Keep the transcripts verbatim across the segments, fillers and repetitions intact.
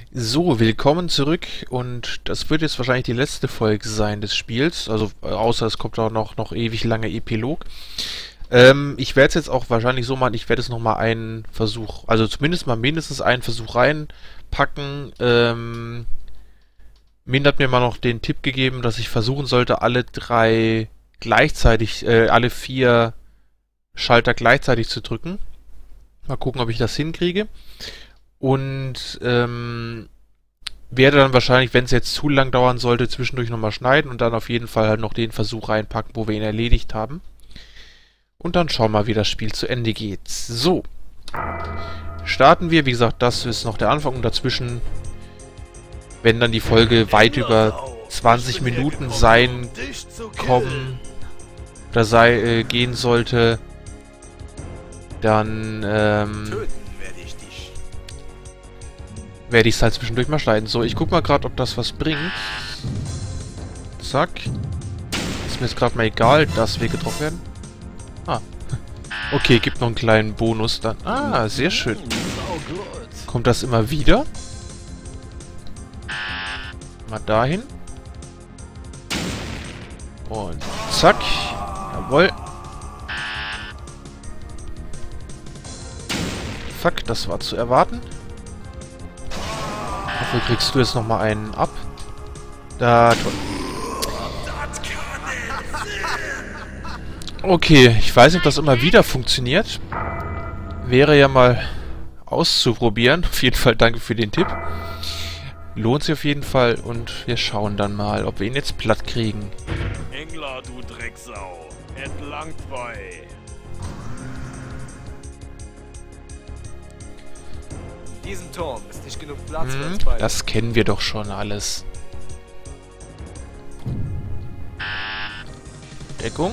So, willkommen zurück und das wird jetzt wahrscheinlich die letzte Folge sein des Spiels, also äh, außer es kommt auch noch, noch ewig lange Epilog. Ähm, ich werde es jetzt auch wahrscheinlich so machen, ich werde es nochmal einen Versuch, also zumindest mal mindestens einen Versuch reinpacken. Ähm, Min hat mir mal noch den Tipp gegeben, dass ich versuchen sollte, alle drei gleichzeitig, äh, alle vier Schalter gleichzeitig zu drücken. Mal gucken, ob ich das hinkriege. Und ähm, werde dann wahrscheinlich, wenn es jetzt zu lang dauern sollte, zwischendurch nochmal schneiden und dann auf jeden Fall halt noch den Versuch reinpacken, wo wir ihn erledigt haben. Und dann schauen wir mal, wie das Spiel zu Ende geht. So. Starten wir. Wie gesagt, das ist noch der Anfang und dazwischen, wenn dann die Folge weit über zwanzig Minuten sein kommen oder sei, äh, gehen sollte, dann ähm, werde ich es halt zwischendurch mal schneiden. So, ich guck mal gerade, ob das was bringt. Zack. Ist mir jetzt gerade mal egal, dass wir getroffen werden. Ah. Okay, gibt noch einen kleinen Bonus dann. Ah, sehr schön. Kommt das immer wieder? Mal dahin. Und zack. Jawohl. Fuck, das war zu erwarten. Dafür kriegst du jetzt nochmal einen ab. Da, toll. Okay, ich weiß nicht, ob das immer wieder funktioniert. Wäre ja mal auszuprobieren. Auf jeden Fall danke für den Tipp. Lohnt sich auf jeden Fall und wir schauen dann mal, ob wir ihn jetzt platt kriegen. Engler, du Drecksau. Entlang bei. In diesem Turm ist nicht genug Platz für Hm, uns beide. das kennen wir doch schon alles. Deckung.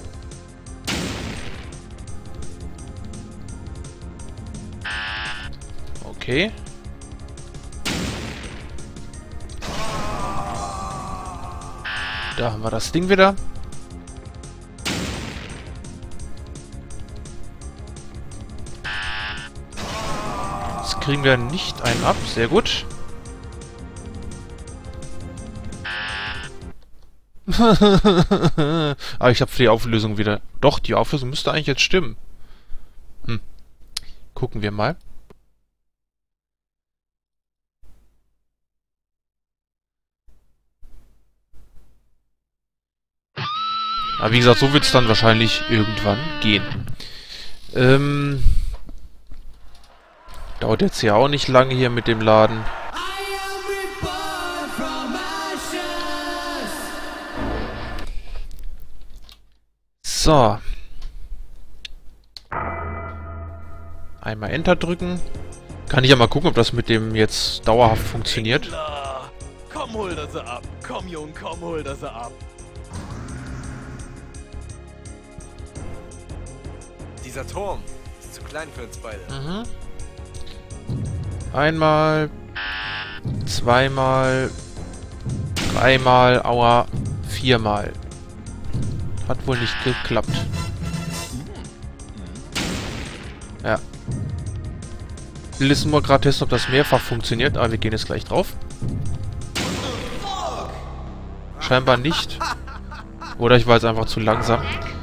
Okay. Da haben wir das Ding wieder. Jetzt kriegen wir nicht einen ab. Sehr gut. Aber ich habe für die Auflösung wieder... Doch, die Auflösung müsste eigentlich jetzt stimmen. Hm. Gucken wir mal. Aber wie gesagt, so wird es dann wahrscheinlich irgendwann gehen. Ähm... Dauert jetzt ja auch nicht lange hier mit dem Laden. So. Einmal Enter drücken. Kann ich ja mal gucken, ob das mit dem jetzt dauerhaft funktioniert. Engler. Komm, hol das ab. Komm, Jung, komm, hol das ab. Dieser Turm ist zu klein für uns beide. Mhm. Einmal. Zweimal. Dreimal. Aua. Viermal. Hat wohl nicht geklappt. Ja. Wir müssen mal gerade testen, ob das mehrfach funktioniert, aber wir gehen jetzt gleich drauf. Scheinbar nicht. Oder ich war jetzt einfach zu langsam.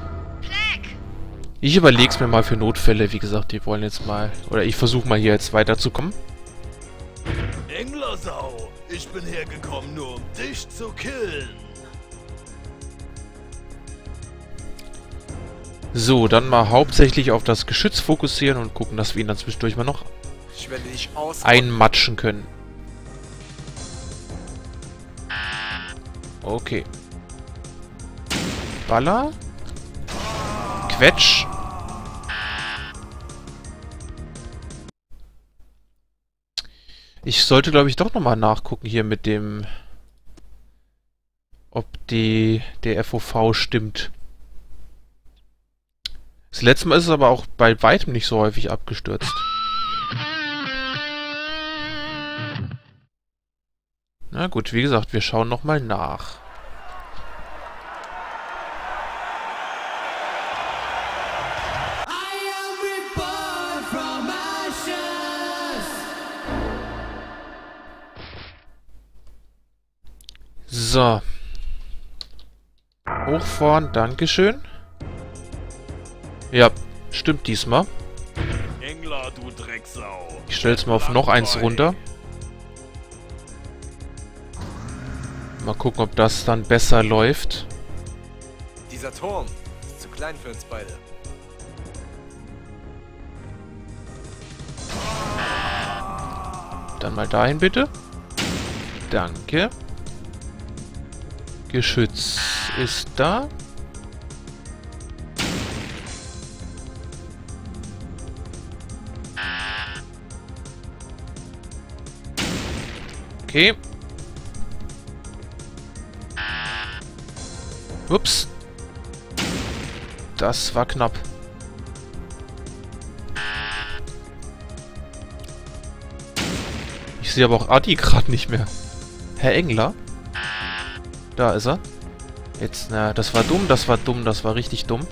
Ich überleg's mir mal für Notfälle. Wie gesagt, die wollen jetzt mal... Oder ich versuche mal hier jetzt weiterzukommen. Englersau. Ich bin hergekommen, nur um dich zu killen. So, dann mal hauptsächlich auf das Geschütz fokussieren und gucken, dass wir ihn dann zwischendurch mal noch Ich werde dich aus... einmatschen können. Okay. Baller. Quetsch. Ich sollte, glaube ich, doch nochmal nachgucken hier mit dem... Ob die der F O V stimmt. Das letzte Mal ist es aber auch bei weitem nicht so häufig abgestürzt. Na gut, wie gesagt, wir schauen nochmal nach. So. Hochfahren, Dankeschön. Ja, stimmt diesmal. Engler, du Drecksau. Ich stell's mal auf noch eins runter. Mal gucken, ob das dann besser läuft. Dieser Turm ist zu klein für uns beide. Dann mal dahin bitte. Danke. Geschütz ist da. Okay. Ups. Das war knapp. Ich sehe aber auch Adi gerade nicht mehr. Herr Engler? Da ist er. Jetzt, na, das war dumm, das war dumm, das war richtig dumm.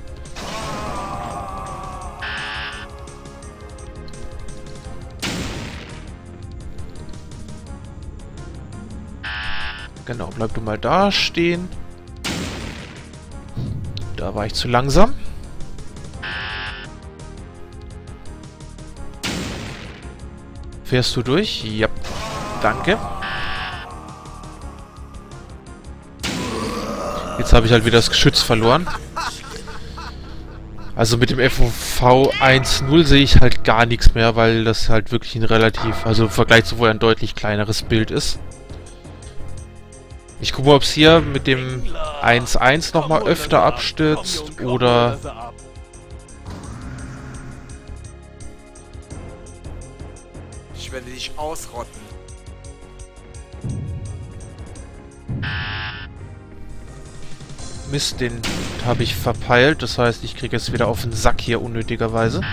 Genau, bleib du mal da stehen. Da war ich zu langsam. Fährst du durch? Ja. Danke. Jetzt habe ich halt wieder das Geschütz verloren. Also mit dem F O V eins Punkt null sehe ich halt gar nichts mehr, weil das halt wirklich ein relativ, also im Vergleich zu vorher ein deutlich kleineres Bild ist. Ich gucke mal, ob es hier mit dem eins Punkt eins nochmal öfter abstürzt oder... Ich werde dich ausrotten. Mist, den habe ich verpeilt. Das heißt, ich kriege jetzt wieder auf den Sack hier unnötigerweise.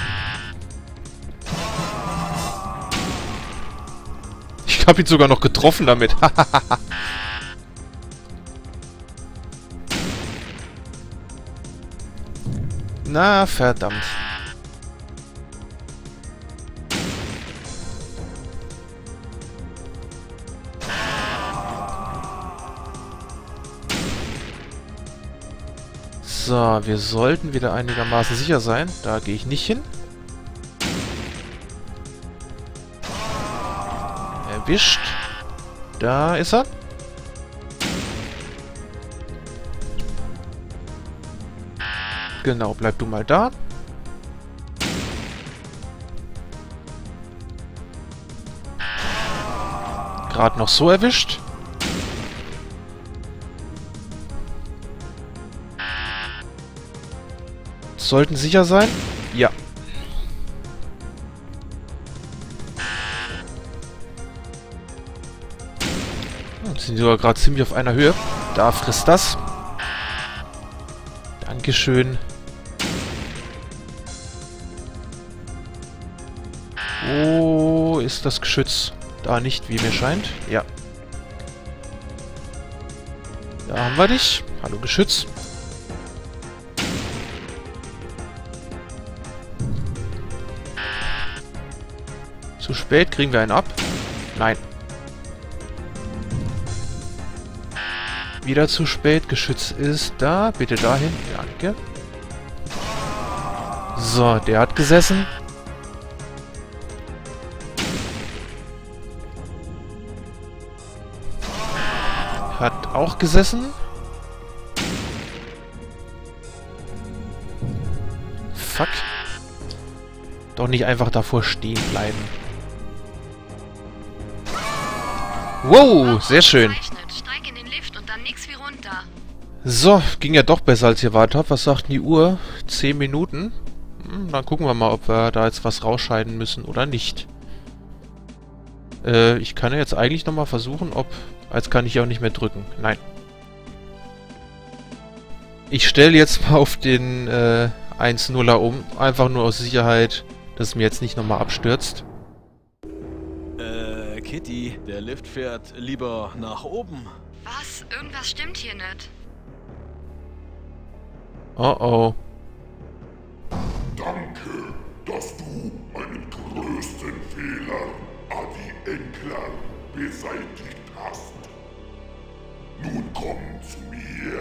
Ich habe ihn sogar noch getroffen damit. Na, verdammt. So, wir sollten wieder einigermaßen sicher sein. Da gehe ich nicht hin. Erwischt. Da ist er. Genau, bleib du mal da. Gerade noch so erwischt. Sollten sicher sein? Ja. Hm, sind sogar gerade ziemlich auf einer Höhe. Da frisst das. Dankeschön. Wo ist das Geschütz? Da nicht, wie mir scheint. Ja. Da haben wir dich. Hallo Geschütz. Zu spät, kriegen wir einen ab? Nein. Wieder zu spät, Geschütz ist da. Bitte dahin. Danke. So, der hat gesessen. Hat auch gesessen. Fuck. Doch nicht einfach davor stehen bleiben. Wow, sehr schön. Steig in den Lift und dann nix wie runter. So, ging ja doch besser, als ich erwartet habe. Was sagt denn die Uhr? Zehn Minuten. Hm, dann gucken wir mal, ob wir da jetzt was rausscheiden müssen oder nicht. Äh, ich kann ja jetzt eigentlich nochmal versuchen, ob... Jetzt kann ich auch nicht mehr drücken. Nein. Ich stelle jetzt mal auf den äh, eins nuller um. Einfach nur aus Sicherheit, dass es mir jetzt nicht nochmal abstürzt. Äh, Kitty, der Lift fährt lieber nach oben. Was? Irgendwas stimmt hier nicht. Oh oh. Danke, dass du meinen größten Fehler, Adi Engler, beseitigt hast. Nun komm zu mir.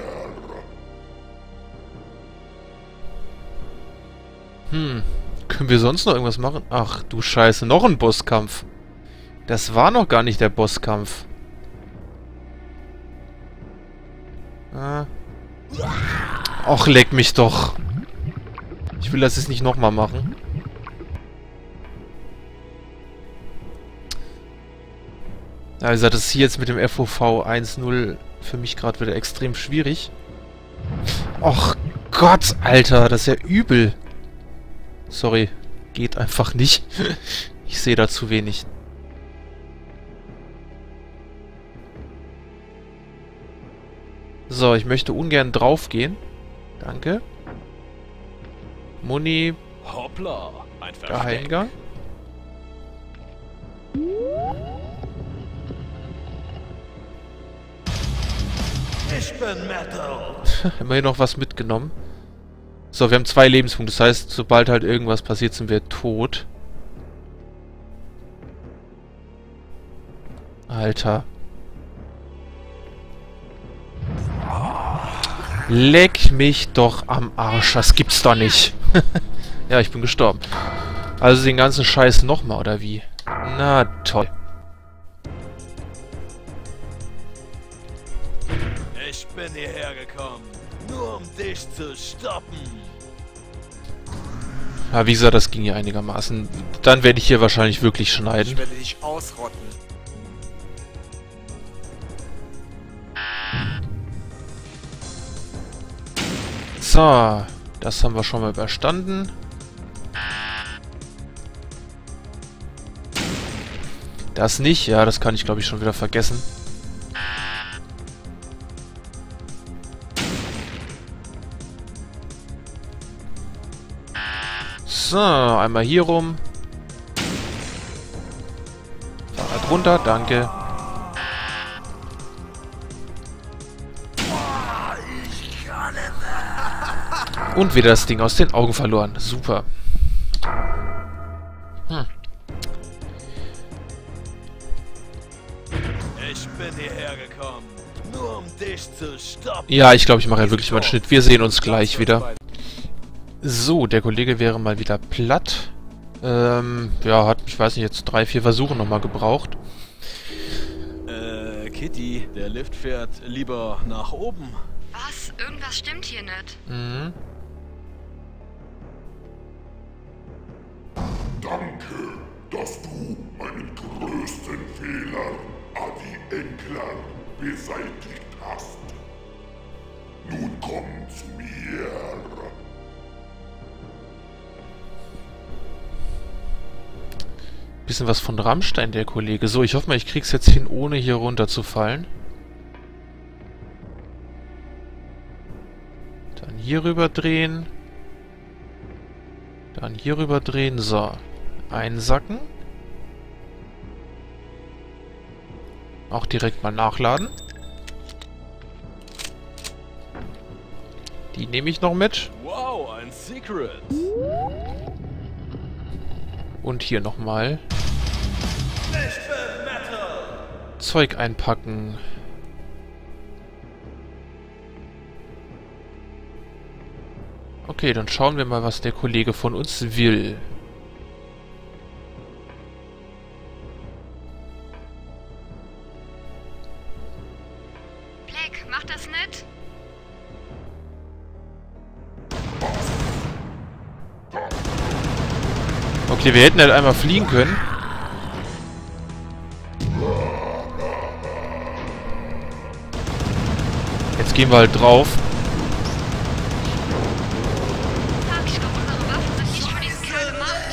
Hm. Können wir sonst noch irgendwas machen? Ach du Scheiße, noch ein Bosskampf. Das war noch gar nicht der Bosskampf. Ah. Och, leck mich doch. Ich will das jetzt nicht nochmal machen. Ja, wie gesagt, das ist hier jetzt mit dem F O V eins null für mich gerade wieder extrem schwierig. Och Gott, Alter, das ist ja übel. Sorry, geht einfach nicht. Ich sehe da zu wenig. So, ich möchte ungern draufgehen. Danke. Muni. Hoppla, ein Versteck. Geheimgang. Ich bin Metal. Immerhin noch was mitgenommen. So, wir haben zwei Lebenspunkte. Das heißt, sobald halt irgendwas passiert, sind wir tot. Alter. Leck mich doch am Arsch. Das gibt's doch nicht. Ja, ich bin gestorben. Also den ganzen Scheiß nochmal, oder wie? Na toll. Ich bin hierher gekommen, nur um dich zu stoppen. Ja, wie gesagt, das ging ja einigermaßen. Dann werde ich hier wahrscheinlich wirklich schneiden. Ich werde dich ausrotten. So, das haben wir schon mal überstanden. Das nicht, ja, das kann ich glaube ich schon wieder vergessen. So, einmal hier rum. Fahrrad runter, danke. Und wieder das Ding aus den Augen verloren. Super. Hm. Ich bin hierher gekommen, nur um dich zu stoppen. Ja, ich glaube, ich mache ja wirklich mal einen Schnitt. Wir sehen uns gleich wieder. So, der Kollege wäre mal wieder platt. Ähm, ja, hat, ich weiß nicht, jetzt drei, vier Versuche nochmal gebraucht. Äh, Kitty, der Lift fährt lieber nach oben. Was? Irgendwas stimmt hier nicht. Mhm. Danke, dass du meinen größten Fehler, Adi Enkler, beseitigt hast. Nun komm zu mir. Bisschen was von Rammstein, der Kollege. So, ich hoffe mal, ich krieg's jetzt hin, ohne hier runterzufallen. Dann hier rüber drehen. Dann hier rüber drehen. So. Einsacken. Auch direkt mal nachladen. Die nehme ich noch mit. Wow, ein Secret. Und hier nochmal Ich bin Metal. Zeug einpacken. Okay, dann schauen wir mal, was der Kollege von uns will. Black, mach das nicht. Okay, wir hätten halt einmal fliegen können. Jetzt gehen wir halt drauf. Fuck, ich glaube, unsere Waffen sind nicht für diesen Kerl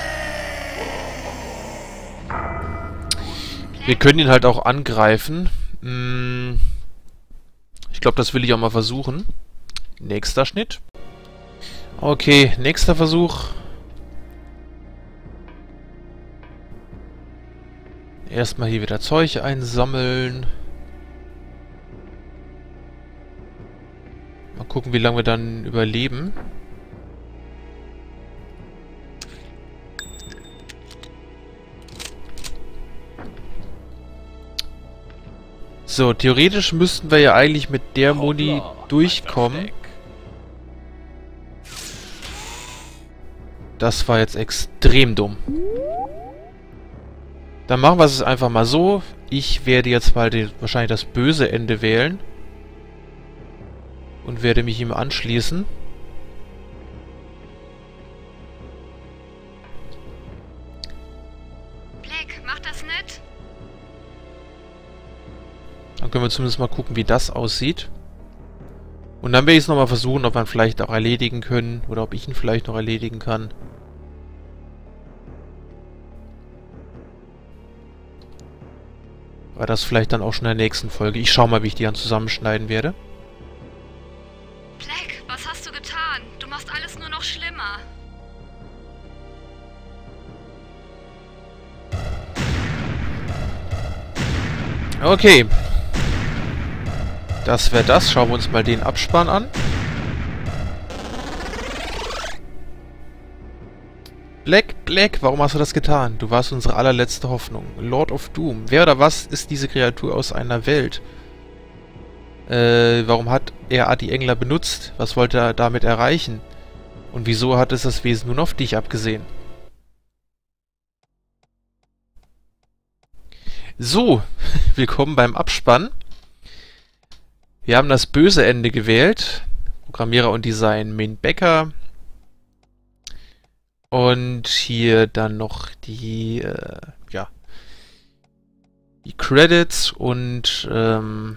gemacht. Wir können ihn halt auch angreifen. Hm. Ich glaube, das will ich auch mal versuchen. Nächster Schnitt. Okay, nächster Versuch. Erstmal hier wieder Zeug einsammeln. Mal gucken, wie lange wir dann überleben. So, theoretisch müssten wir ja eigentlich mit der Muni Hoppla, ein durchkommen. Versteck. Das war jetzt extrem dumm. Dann machen wir es einfach mal so. Ich werde jetzt mal den, wahrscheinlich das böse Ende wählen. Und werde mich ihm anschließen. Black, mach das nicht. Dann können wir zumindest mal gucken, wie das aussieht. Und dann werde ich es nochmal versuchen, ob wir ihn vielleicht auch erledigen können. Oder ob ich ihn vielleicht noch erledigen kann. Aber das vielleicht dann auch schon in der nächsten Folge. Ich schaue mal, wie ich die dann zusammenschneiden werde. Black, was hast du getan? Du machst alles nur noch schlimmer. Okay. Das wäre das. Schauen wir uns mal den Abspann an. Black, Black, warum hast du das getan? Du warst unsere allerletzte Hoffnung. Lord of Doom. Wer oder was ist diese Kreatur aus einer Welt? Äh, warum hat er Adi Engler benutzt? Was wollte er damit erreichen? Und wieso hat es das Wesen nun auf dich abgesehen? So, willkommen beim Abspann. Wir haben das böse Ende gewählt. Programmierer und Design Min Becker. Und hier dann noch die, äh, ja, die Credits und, ähm,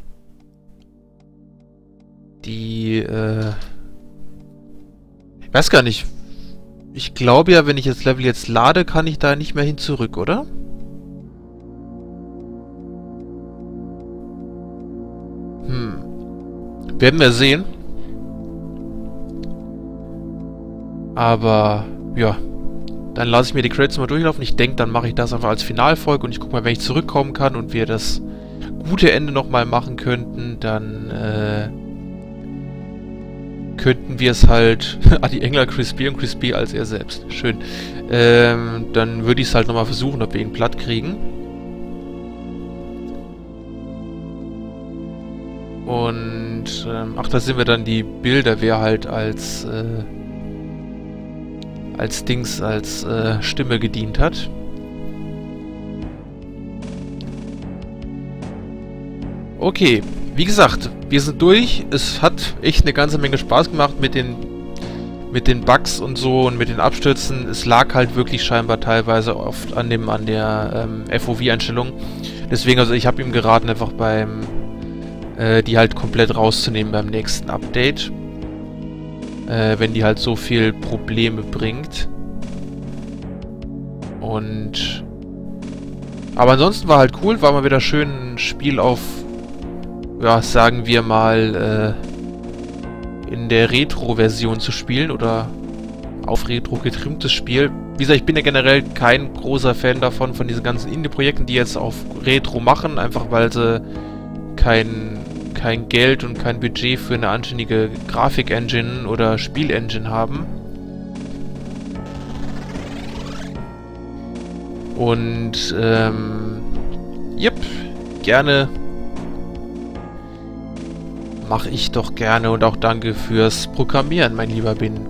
die, äh, ich weiß gar nicht. Ich glaube ja, wenn ich das Level jetzt lade, kann ich da nicht mehr hin zurück, oder? Hm. Werden wir sehen. Aber, ja. Dann lasse ich mir die Credits mal durchlaufen. Ich denke, dann mache ich das einfach als Finalfolge und ich gucke mal, wenn ich zurückkommen kann und wir das gute Ende nochmal machen könnten, dann, äh, könnten wir es halt... Adi Engler, Chris B und Chris B als er selbst. Schön. Ähm, dann würde ich es halt nochmal versuchen, ob wir ihn platt kriegen. Und, ähm, ach, da sind wir dann die Bilder, wer halt als, äh, als Dings, als, äh, Stimme gedient hat. Okay, wie gesagt, wir sind durch. Es hat echt eine ganze Menge Spaß gemacht mit den, mit den Bugs und so und mit den Abstürzen. Es lag halt wirklich scheinbar teilweise oft an dem, an der, ähm, F O V-Einstellung. Deswegen, also ich habe ihm geraten, einfach beim... die halt komplett rauszunehmen beim nächsten Update. Äh, wenn die halt so viel Probleme bringt. Und... Aber ansonsten war halt cool, war mal wieder schön ein Spiel auf... Ja, sagen wir mal, äh, in der Retro-Version zu spielen oder auf Retro getrimmtes Spiel. Wie gesagt, ich bin ja generell kein großer Fan davon, von diesen ganzen Indie-Projekten, die jetzt auf Retro machen, einfach weil sie kein, kein Geld und kein Budget für eine anständige Grafik-Engine oder Spiel-Engine haben. Und, ähm, yep, gerne mache ich doch gerne und auch danke fürs Programmieren, mein lieber Bin.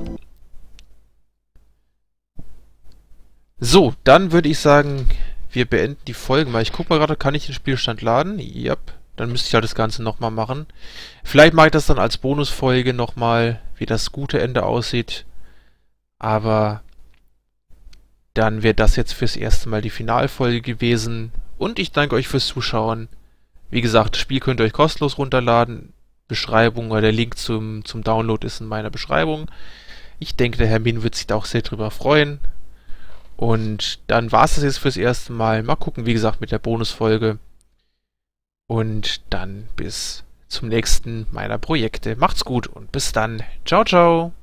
So, dann würde ich sagen, wir beenden die Folge mal. Ich gucke mal gerade, kann ich den Spielstand laden? Yep. Dann müsste ich halt das Ganze nochmal machen. Vielleicht mache ich das dann als Bonusfolge nochmal, wie das gute Ende aussieht. Aber dann wäre das jetzt fürs erste Mal die Finalfolge gewesen. Und ich danke euch fürs Zuschauen. Wie gesagt, das Spiel könnt ihr euch kostenlos runterladen. Beschreibung oder der Link zum, zum Download ist in meiner Beschreibung. Ich denke, der Herr Min wird sich da auch sehr drüber freuen. Und dann war es das jetzt fürs erste Mal. Mal gucken, wie gesagt, mit der Bonusfolge. Und dann bis zum nächsten meiner Projekte. Macht's gut und bis dann. Ciao, ciao.